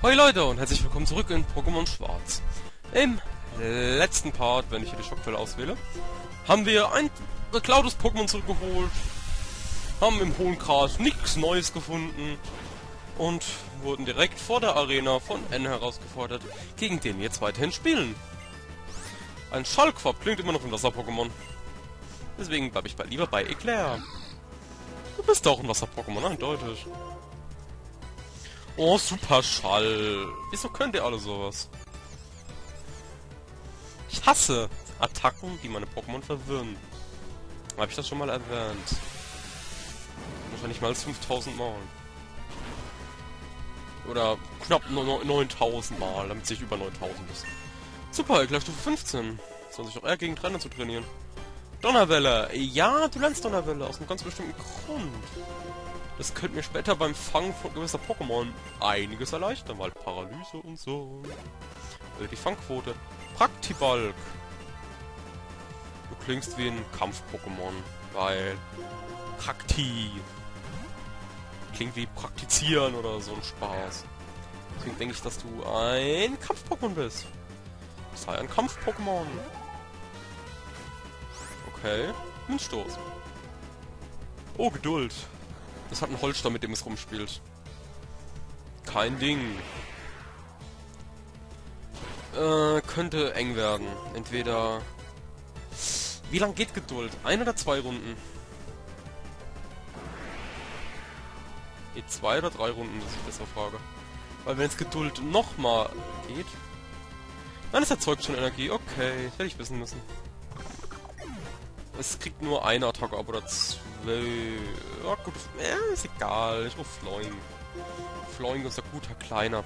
Hoi Leute und herzlich willkommen zurück in Pokémon Schwarz. Im letzten Part, wenn ich hier die Schockwelle auswähle, haben wir ein geklautes Pokémon zurückgeholt, haben im hohen Gras nichts Neues gefunden und wurden direkt vor der Arena von N herausgefordert, gegen den wir jetzt weiterhin spielen. Ein Schallquapp klingt immer noch ein Wasser-Pokémon. Deswegen bleibe ich lieber bei Eclair. Du bist doch ein Wasser-Pokémon, eindeutig. Oh, Super Schall. Wieso könnt ihr alle sowas? Ich hasse Attacken, die meine Pokémon verwirren. Habe ich das schon mal erwähnt? Wahrscheinlich mal als 5000 Mal. Oder knapp 9000 Mal, damit sich über 9000 ist. Super, gleich Stufe 15. Soll sich auch eher gegen Trainer zu trainieren. Donnerwelle. Ja, du lernst Donnerwelle aus einem ganz bestimmten Grund. Das könnte mir später beim Fangen von gewisser Pokémon einiges erleichtern, weil Paralyse und so. Die Fangquote. Praktibalk. Du klingst wie ein Kampf-Pokémon, weil Prakti klingt wie praktizieren oder so ein Spaß. Deswegen denke ich, dass du ein Kampf-Pokémon bist. Sei ein Kampf-Pokémon. Okay. Windstoß. Oh, Geduld. Das hat einen Holster, mit dem es rumspielt. Kein Ding. Könnte eng werden. Entweder... Wie lang geht Geduld? 1 oder 2 Runden? Geht 2 oder 3 Runden? Das ist eine bessere Frage. Weil wenn jetzt Geduld nochmal geht... Dann ist erzeugt schon Energie. Okay, das hätte ich wissen müssen. Es kriegt nur eine Attacke ab oder 2. Ja gut, ist egal. Ich ruf Floing. Floing ist ein guter Kleiner.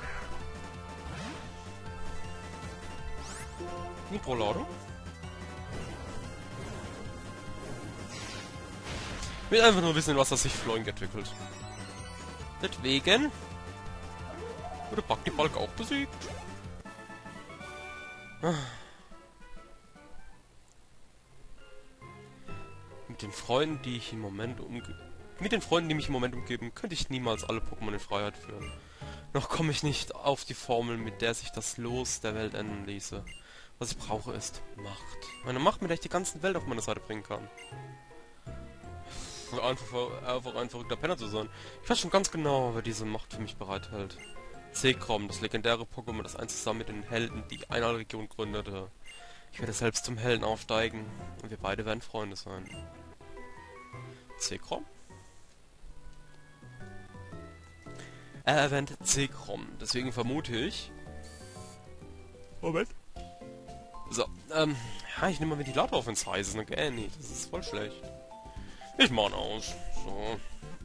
Nitrolade. Ich will einfach nur wissen, was das sich Floing entwickelt. Deswegen wurde Praktibalk auch besiegt. Mit den Freunden, die mich im Moment umgeben, könnte ich niemals alle Pokémon in Freiheit führen. Noch komme ich nicht auf die Formel, mit der sich das Los der Welt enden ließe. Was ich brauche ist Macht. Meine Macht, mit der ich die ganze Welt auf meine Seite bringen kann. Einfach ein verrückter Penner zu sein. Ich weiß schon ganz genau, wer diese Macht für mich bereithält. Zekrom, das legendäre Pokémon, das einst zusammen mit den Helden die eine Region gründete. Ich werde selbst zum Helden aufsteigen und wir beide werden Freunde sein. Zekrom? Er erwähnt Zekrom, deswegen vermute ich... Moment. So, ja, ich nehme mal Ventilator auf, wenn es heiß ist, okay? Nee, das ist voll schlecht. Ich mach ihn aus. So.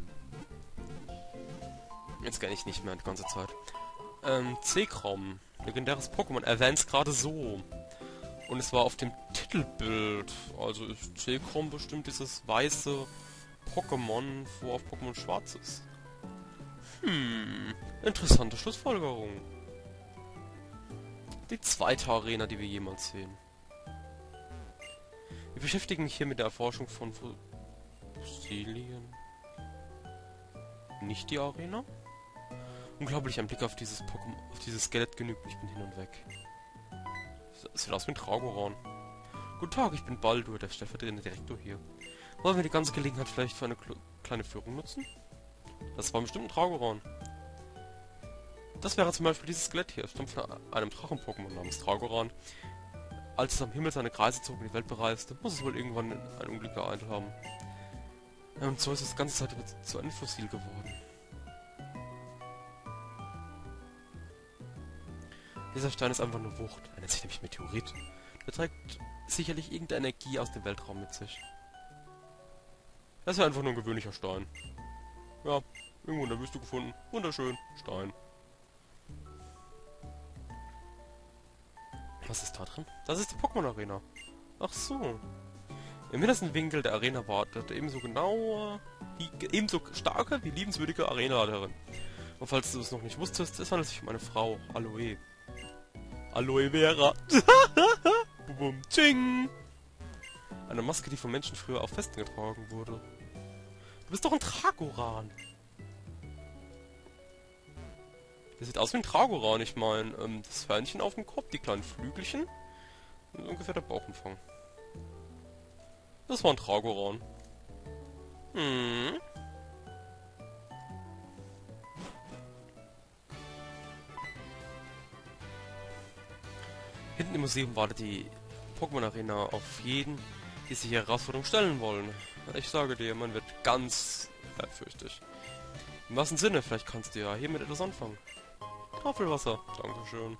Jetzt kann ich nicht mehr die ganze Zeit. Zekrom, legendäres Pokémon, erwähnt es gerade so. Und es war auf dem Titelbild. Also ist Zekrom bestimmt dieses weiße Pokémon, wo auf Pokémon Schwarz ist. Interessante Schlussfolgerung. Die zweite Arena, die wir jemals sehen. Wir beschäftigen mich hier mit der Erforschung von Fossilien. Nicht die Arena? Unglaublich, ein Blick auf dieses Pokémon, auf dieses Skelett genügt. Ich bin hin und weg. Das sieht aus wie ein Tragoran. Guten Tag, ich bin Baldur, der stellvertretende Direktor hier. Wollen wir die ganze Gelegenheit vielleicht für eine kleine Führung nutzen? Das war bestimmt ein Tragoran. Das wäre zum Beispiel dieses Skelett hier. Es stammt von einem Drachen-Pokémon namens Tragoran. Als es am Himmel seine Kreise zog und die Welt bereiste, muss es wohl irgendwann ein Unglück ereilt haben. Und so ist es die ganze Zeit zu einem Fossil geworden. Dieser Stein ist einfach nur Wucht. Er nennt sich nämlich Meteorit. Er trägt sicherlich irgendeine Energie aus dem Weltraum mit sich. Das ist einfach nur ein gewöhnlicher Stein. Ja, irgendwo in der Wüste gefunden. Wunderschön. Stein. Was ist da drin? Das ist die Pokémon-Arena. Ach so. Im hintersten Winkel der Arena wartet ebenso starke wie liebenswürdige Arenaleiterin. Und falls du es noch nicht wusstest, es handelt sich um eine Frau. Aloe. Aloe Vera. Bum, tsching. Eine Maske, die von Menschen früher auf Festen getragen wurde. Du bist doch ein Tragoran. Der sieht aus wie ein Tragoran, ich meine, das Hörnchen auf dem Kopf, die kleinen Flügelchen und ungefähr der Bauchumfang. Das war ein Tragoran. Hm. Hinten im Museum wartet die Pokémon Arena auf jeden, die sich der Herausforderung stellen wollen. Ich sage dir, man wird ganz ehrfürchtig. Im wahrsten Sinne, vielleicht kannst du ja hiermit etwas anfangen. Tafelwasser, dankeschön.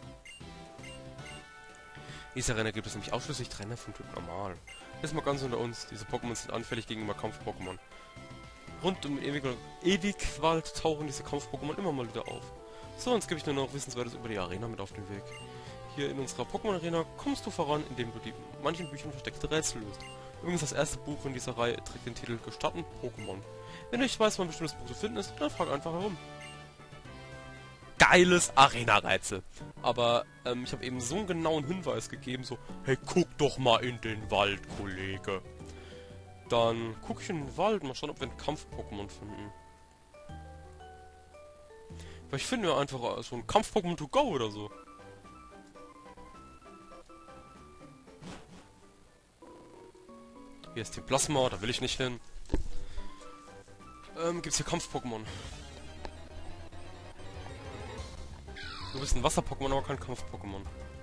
In dieser Arena gibt es nämlich ausschließlich Trainer vom Typ Normal. Jetzt mal ganz unter uns, diese Pokémon sind anfällig gegenüber Kampf-Pokémon. Rund um den Ewigwald tauchen diese Kampf-Pokémon immer mal wieder auf. So, jetzt gebe ich nur noch Wissenswertes über die Arena mit auf den Weg. Hier in unserer Pokémon-Arena kommst du voran, indem du die in manchen Büchern versteckte Rätsel löst. Übrigens, das erste Buch in dieser Reihe trägt den Titel Gestatten Pokémon. Wenn du nicht weißt, wo ein bestimmtes Buch zu finden ist, dann frag einfach herum. Geiles Arena-Rätsel. Aber ich habe eben so einen genauen Hinweis gegeben, so, hey, guck doch mal in den Wald, Kollege. Dann gucke ich in den Wald und mal schauen, ob wir einen Kampf-Pokémon finden. Vielleicht finden wir einfach so ein Kampf-Pokémon to go oder so. Hier ist die Plasma, da will ich nicht hin. Gibt's hier Kampf-Pokémon? Du bist ein Wasser-Pokémon, aber kein Kampf-Pokémon.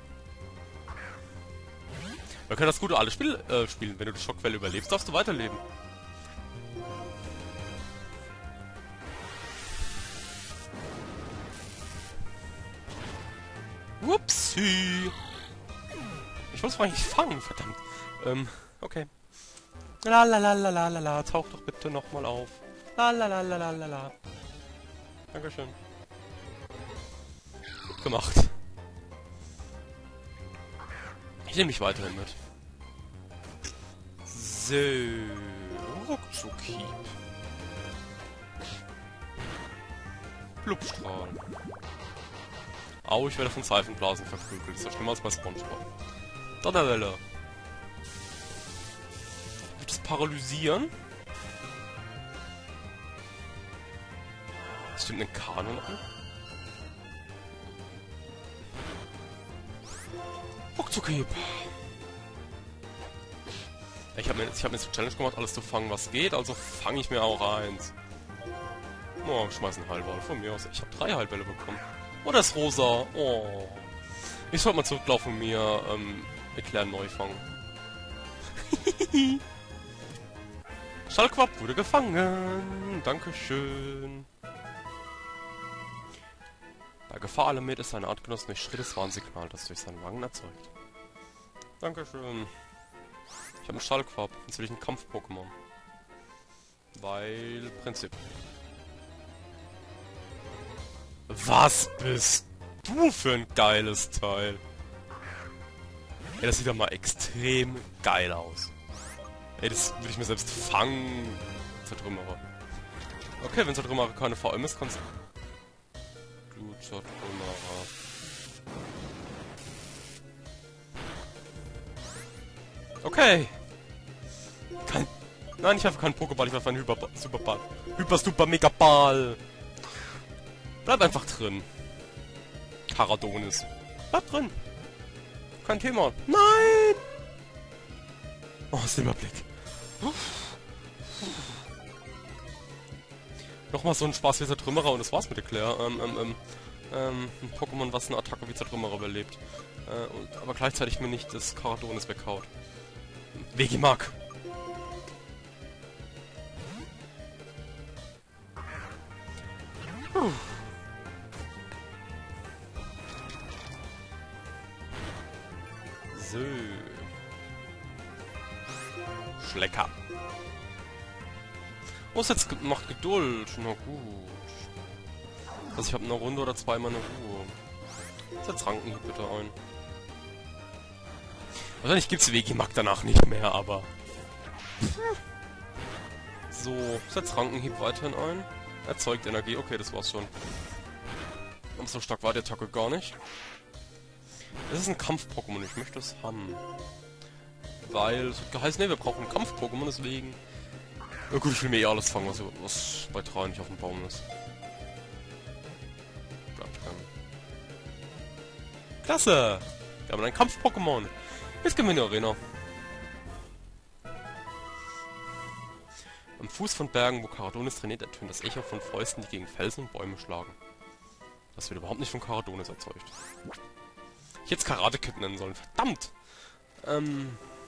Wir können das gute alle spielen. Wenn du die Schockwelle überlebst, darfst du weiterleben. Upsi. Ich wollte es eigentlich fangen, verdammt. Okay. La la la la la la la, tauch doch bitte nochmal auf. La la la la la la la. Dankeschön. Gut gemacht. Ich nehme mich weiterhin mit. So. Ruckzucki. Blubstrahl. Au, ich werde von Seifenblasen verprügelt. Das ist ja schlimmer als bei SpongeBob. Donnerwelle. Wird es paralysieren? Stimmt ein Kanon an? Ruckzucki. Ich hab mir zur Challenge gemacht, alles zu fangen, was geht, also fange ich mir auch eins. Oh, schmeiß einen Heilball von mir aus. Ich habe 3 Heilbälle bekommen. Oh, das ist rosa. Oh. Ich sollte mal zurücklaufen und mir erklären, neu fangen. Schallquapp wurde gefangen. Dankeschön. Bei Gefahr-Element ist seine Artgenossen durch schrilles Warnsignal, das durch seinen Wangen erzeugt. Dankeschön. Ich habe einen Schallquapp. Jetzt will ich einen Kampf-Pokémon. Weil Prinzip. Was bist du für ein geiles Teil? Ey, das sieht doch mal extrem geil aus. Ey, das würde ich mir selbst fangen. Zertrümmerer. Okay, wenn Zertrümmerer keine VM ist, kannst du Zertrümmerer. Okay. Nein, ich habe keinen Pokéball, ich werfe einen Superball. Hyper-Super-Mega-Ball. Bleib einfach drin. Karadonis. Bleib drin. Kein Thema. Nein! Oh, Silberblick. Nochmal so ein Spaß wie Zertrümmerer und das war's mit der Claire. Ein Pokémon, was eine Attacke wie Zertrümmerer überlebt. Aber gleichzeitig mir nicht das Karadonis weghaut. Vegimark. So. Schlecker. Oh, es jetzt macht Geduld. Na gut. Also ich habe eine Runde oder zweimal eine Ruhe. Setz Rankenhieb bitte ein. Wahrscheinlich gibt's Vegimark danach nicht mehr, aber... So, setz Rankenhieb weiterhin ein. Erzeugt Energie. Okay, das war's schon. Und so stark war die Attacke gar nicht. Das ist ein Kampf-Pokémon, ich möchte es haben. Weil es wird geheißen, ne, wir brauchen ein Kampf-Pokémon, deswegen... Ja gut, ich will mir eh alles fangen, was bei 3 nicht auf dem Baum ist. Klasse! Wir haben einen Kampf-Pokémon. Jetzt gehen wir in die Arena. Am Fuß von Bergen, wo Caradonis trainiert, ertönt das Echo von Fäusten, die gegen Felsen und Bäume schlagen. Das wird überhaupt nicht von Caradonis erzeugt. Ich hätte es Karate Kid nennen sollen. Verdammt! Jetzt würde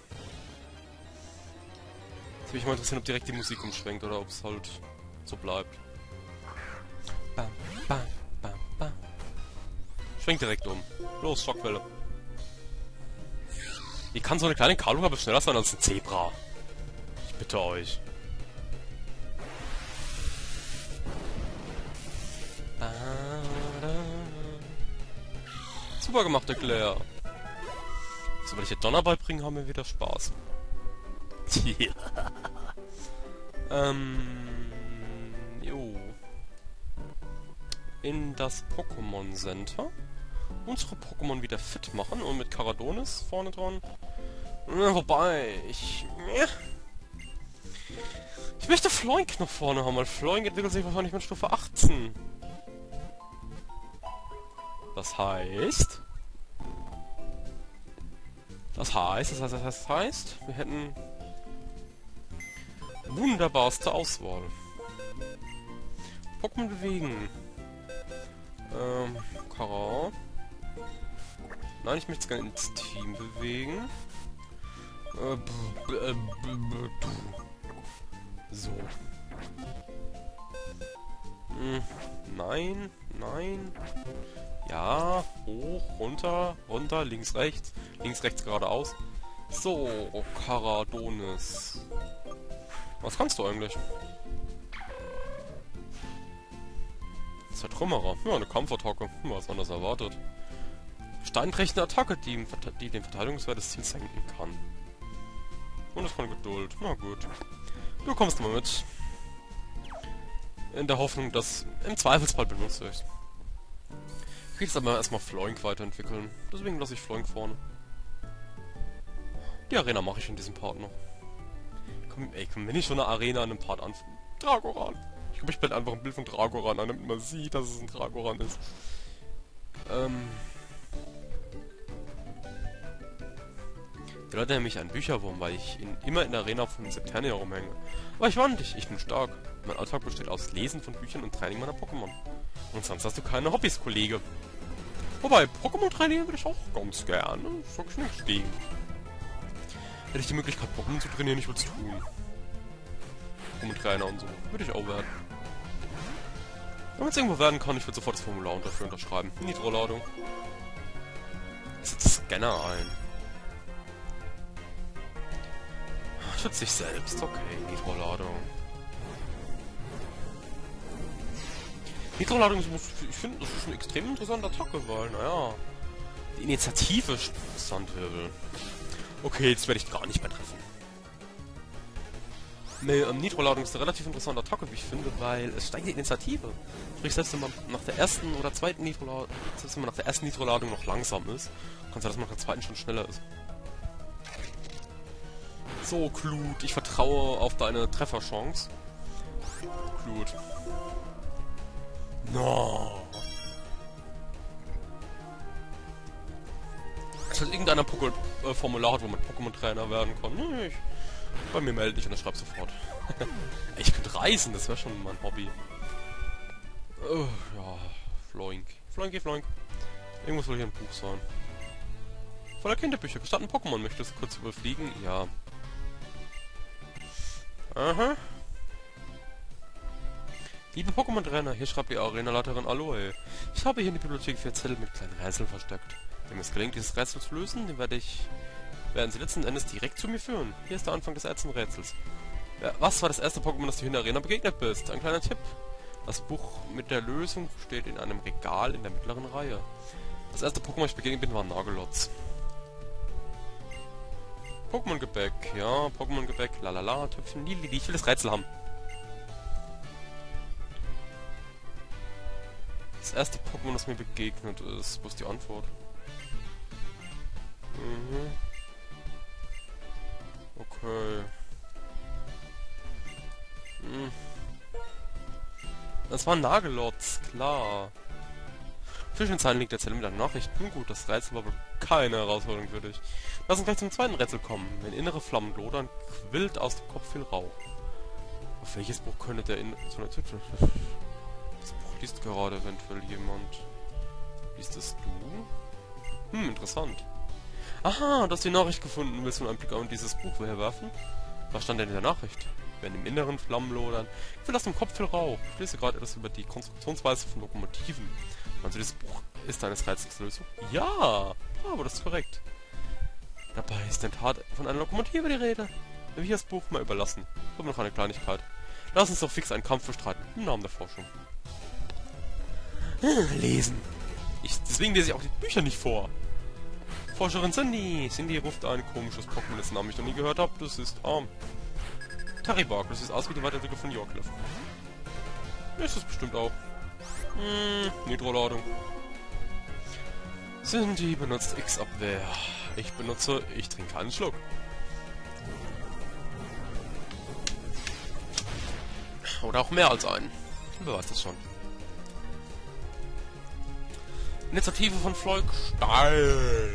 mich mal interessieren, ob direkt die Musik umschwenkt oder ob es halt so bleibt. Bam, bam, bam, bam. Schwenkt direkt um. Los, Schockwelle. Wie kann so eine kleine Kaluga schneller sein als ein Zebra? Ich bitte euch. Super gemacht, der Claire. Sobald ich hier Donner beibringen, haben wir wieder Spaß. Jo. In das Pokémon Center. Unsere Pokémon wieder fit machen und mit Caradonis vorne dran. Wobei, ich möchte Floink noch vorne haben, weil Floink entwickelt sich wahrscheinlich mit Stufe 18. Das heißt, wir hätten wunderbarste Auswahl. Pokémon bewegen. Kara. Nein, ich möchte es gerne ins Team bewegen. So. Nein, nein. Ja, hoch, runter, runter, links, rechts geradeaus. So, Caradonis. Was kannst du eigentlich? Zertrümmerer. Ja, eine Kampfattacke. Was anderes erwartet. Steinbrechende Attacke, die den Verteidigungswert des Ziels senken kann. Und das kann Geduld. Na gut. Du kommst mal mit. In der Hoffnung, dass im Zweifelsfall benutzt wird. Ich will jetzt aber erstmal Floink weiterentwickeln. Deswegen lasse ich Floink vorne. Die Arena mache ich in diesem Part noch. Komm, wenn ich schon eine Arena in einem Part an... Dragoran! Ich glaube, ich blende einfach ein Bild von Dragoran an, damit man sieht, dass es ein Dragoran ist. Die Leute nennen mich einen Bücherwurm, weil ich immer in der Arena von Septernia rumhänge. Aber ich warne dich, ich bin stark. Mein Alltag besteht aus Lesen von Büchern und Training meiner Pokémon. Und sonst hast du keine Hobbys, Kollege. Wobei, Pokémon trainieren würde ich auch ganz gerne. Sag ich nicht stehen. Hätte ich die Möglichkeit, Pokémon zu trainieren, ich würde es tun. Pokémon-Trainer und so. Würde ich auch werden. Wenn man es irgendwo werden kann, ich würde sofort das Formular dafür unterschreiben. Nitro-Ladung. Setzt Scanner ein. Schützt sich selbst. Okay, Nitro-Ladung. Nitro-Ladung ist, ich finde, das ist eine extrem interessante Attacke, weil, naja, die Initiative Sandwirbel. Okay, jetzt werde ich gar nicht mehr treffen. Nee, Nitro-Ladung ist eine relativ interessante Attacke, wie ich finde, weil es steigt die Initiative. Sprich, selbst wenn man nach der ersten oder zweiten Nitro-Ladung, selbst wenn man nach der ersten Nitro-Ladung noch langsam ist, kann es sein, dass man nach der zweiten schon schneller ist. So, Glut, ich vertraue auf deine Trefferchance. Glut. No. Es hat irgendeiner Formular hat, wo man Pokémon-Trainer werden kann. Nee, bei mir melde ich und schreib sofort. Ich könnte reisen, das wäre schon mein Hobby. Ja, Floink. Floinky Floink. Irgendwas soll hier ein Buch sein. Voller Kinderbücher. Gestatten Pokémon. Möchtest du kurz überfliegen? Ja. Aha. Liebe Pokémon-Trainer, hier schreibt die Arenaleiterin Aloe. Ich habe hier in der Bibliothek 4 Zettel mit kleinen Rätseln versteckt. Wenn es gelingt, dieses Rätsel zu lösen, dann werden sie letzten Endes direkt zu mir führen. Hier ist der Anfang des ersten Rätsels. Ja, was war das erste Pokémon, das du in der Arena begegnet bist? Ein kleiner Tipp. Das Buch mit der Lösung steht in einem Regal in der mittleren Reihe. Das erste Pokémon, das ich begegnet bin, war Nagelotz. Pokémon-Gebäck, ja, Pokémon-Gebäck, lalala, Töpfchen, Lili, ich will das Rätsel haben. Das erste Pokémon, das mir begegnet ist, wo ist die Antwort? Okay. Das war Nagelotz, klar. Zwischen den Zeilen liegt der Zelle mit einer Nachricht. Nun gut, das Rätsel war wohl keine Herausforderung für dich. Lass uns gleich zum zweiten Rätsel kommen. Wenn innere Flammen lodern, quillt aus dem Kopf viel Rauch. Auf welches Buch könnte der so eine Titel? Das Buch liest gerade eventuell jemand. Liest es du? Interessant. Aha, du hast die Nachricht gefunden. Willst du einen Blick auf dieses Buch werfen? Was stand denn in der Nachricht? Wenn im Inneren Flammen lodern, quillt aus dem Kopf viel Rauch. Ich lese gerade etwas über die Konstruktionsweise von Lokomotiven. Also dieses Buch ist eines Rätsels Lösung? Ja, aber das ist korrekt. Dabei ist in der Tat von einer Lokomotive die Rede. Wenn wir das Buch mal überlassen, kommt noch eine Kleinigkeit. Lass uns doch fix einen Kampf bestreiten, im Namen der Forschung. Lesen. Deswegen lese ich auch die Bücher nicht vor. Forscherin Cindy. Cindy ruft ein komisches Pokémon, dessen Namen ich noch nie gehört habe. Das ist Taribak. Das sieht aus wie die Weiterentwicklung von Yorkliff. Ist es bestimmt auch. Nitroladung. Cindy benutzt X-Abwehr. Ich trinke einen Schluck. Oder auch mehr als einen. Wer weiß das schon. Initiative von Floyd steil.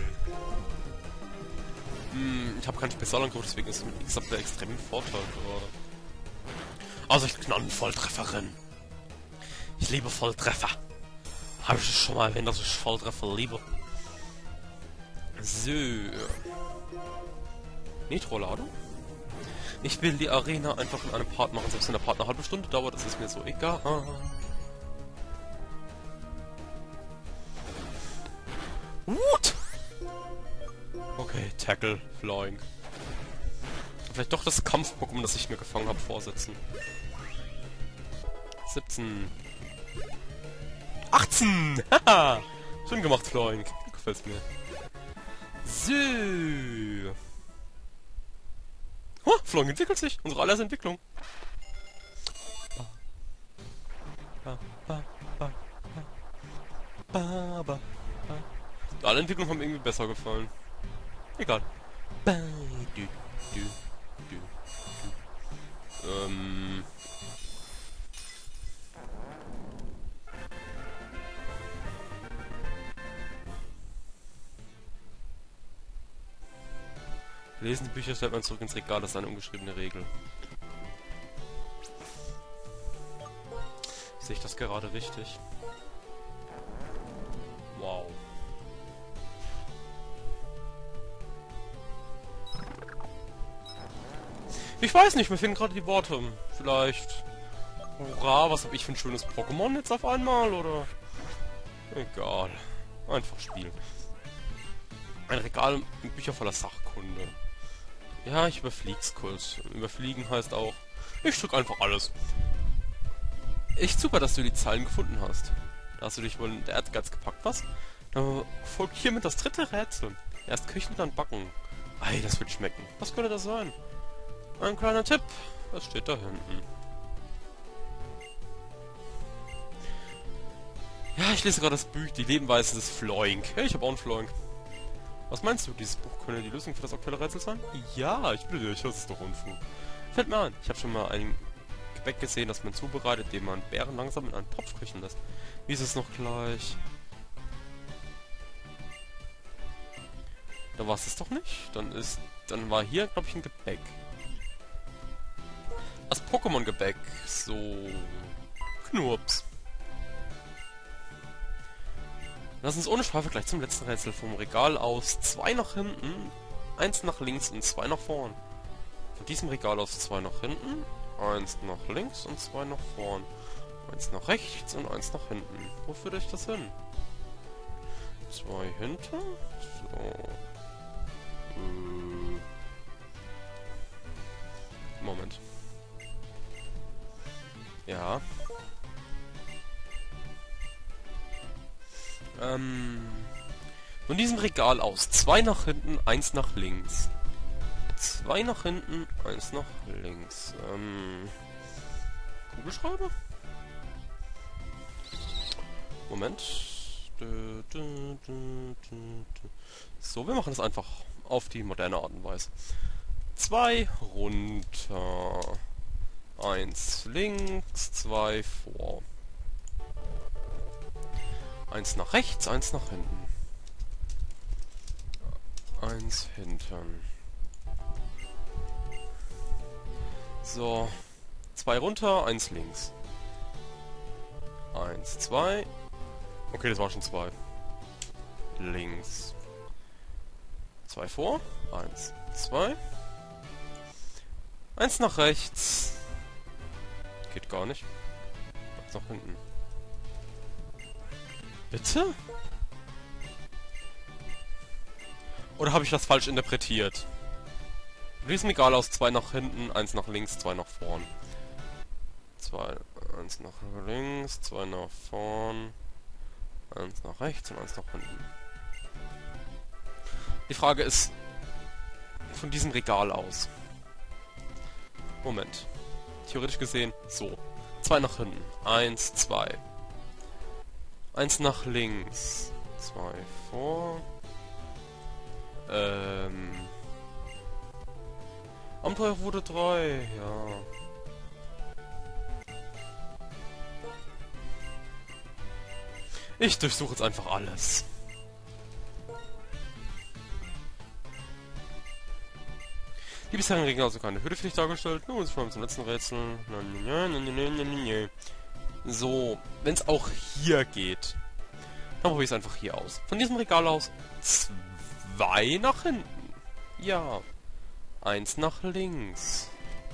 Ich habe keinen Spezialangriff, deswegen ist mit X-Abwehr extrem ein Vorteil gerade. Also ich knall einen Volltrefferin. Ich liebe Volltreffer. Habe ich schon mal erwähnt, dass ich Volltreffer liebe. So. Nitroladung? Ich will die Arena einfach in einem Part machen, selbst wenn der Part eine halbe Stunde dauert, das ist mir so egal. What? Okay, Tackle, Flying. Vielleicht doch das Kampf-Pokémon, das ich mir gefangen habe, vorsetzen. 17. 18! Haha! Schön gemacht, Flying. Gefällt's mir. So. Oh, Flying entwickelt sich. Unsere allererste Entwicklung. Alle Entwicklungen haben irgendwie besser gefallen. Egal. Lesen die Bücher, stellt man zurück ins Regal, das ist eine ungeschriebene Regel. Sehe ich das gerade richtig? Wow. Ich weiß nicht, mir fehlen gerade die Worte. Vielleicht... Hurra, was habe ich für ein schönes Pokémon jetzt auf einmal, oder? Egal. Einfach spielen. Ein Regal mit Büchern voller Sachkunde. Ja, ich überflieg's kurz. Überfliegen heißt auch, ich drück einfach alles. Echt super, dass du die Zeilen gefunden hast. Da hast du dich wohl in der Ehrgeiz gepackt, was? Dann folgt hiermit das dritte Rätsel. Erst köcheln, dann backen. Ei, das wird schmecken. Was könnte das sein? Ein kleiner Tipp. Was steht da hinten? Ja, ich lese gerade das Buch, die Lebensweise des Floink. Hey, ich habe auch einen Floink. Was meinst du, dieses Buch könnte die Lösung für das aktuelle Rätsel sein? Ja, ich bitte dich, das ist doch Unfug. Fällt mir ein, ich habe schon mal ein Gebäck gesehen, das man zubereitet, indem man Beeren langsam in einen Topf köcheln lässt. Wie ist es noch gleich? Da war es doch nicht. Dann war hier, glaube ich, ein Gebäck. Das Pokémon-Gebäck. So. Knurps. Lass uns ohne Schweife gleich zum letzten Rätsel vom Regal aus. 2 nach hinten, 1 nach links und 2 nach vorn. Von diesem Regal aus 2 nach hinten, 1 nach links und 2 nach vorn. 1 nach rechts und 1 nach hinten. Wo führt euch das hin? 2 hinter. So. Moment. Ja. Von diesem Regal aus 2 nach hinten, 1 nach links. 2 nach hinten, 1 nach links. Kugelschreiber? Moment. So, wir machen das einfach auf die moderne Art und Weise. 2 runter. 1 links, 2 vor. Eins nach rechts, eins nach hinten. Eins hinten. So. 2 runter, 1 links. 1, 2. Okay, das war schon 2. Links. 2 vor. 1, 2. 1 nach rechts. Geht gar nicht. 1 nach hinten. Bitte? Oder habe ich das falsch interpretiert? Wie ist mir egal aus 2 nach hinten, 1 nach links, 2 nach vorn. 2, 1 nach links, 2 nach vorn, 1 nach rechts und 1 nach hinten. Die Frage ist, von diesem Regal aus. Moment. Theoretisch gesehen, so. 2 nach hinten. 1, 2. 1 nach links. 2 vor. Abenteuer wurde 3, ja. Ich durchsuche jetzt einfach alles. Die bisherigen Regeln also keine Hürde für dich dargestellt. Nun, jetzt zum letzten Rätsel. So, wenn es auch hier geht, dann probiere ich es einfach hier aus. Von diesem Regal aus 2 nach hinten. Ja. 1 nach links.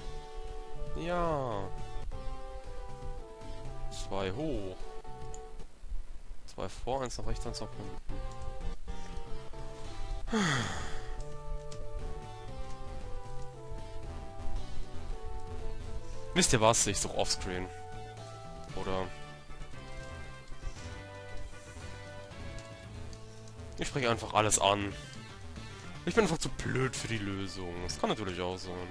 Ja. 2 hoch. 2 vor, 1 nach rechts, 1 nach hinten. Wisst ihr was? Ich suche offscreen. Oder... Ich spreche einfach alles an. Ich bin einfach zu blöd für die Lösung. Das kann natürlich auch sein.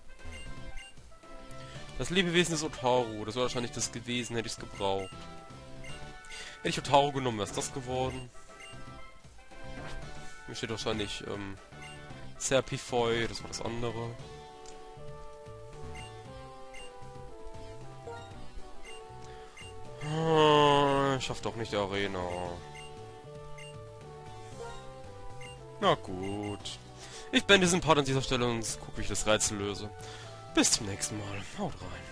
Das Lebewesen ist Otaru. Das wäre wahrscheinlich das gewesen, hätte ich es gebraucht. Hätte ich Otaru genommen, wäre es das geworden. Hier steht wahrscheinlich, Serpifoi, das war das andere. Ich schaff doch nicht die Arena. Na gut. Ich beende diesen Part an dieser Stelle und gucke, wie ich das Rätsel löse. Bis zum nächsten Mal. Haut rein.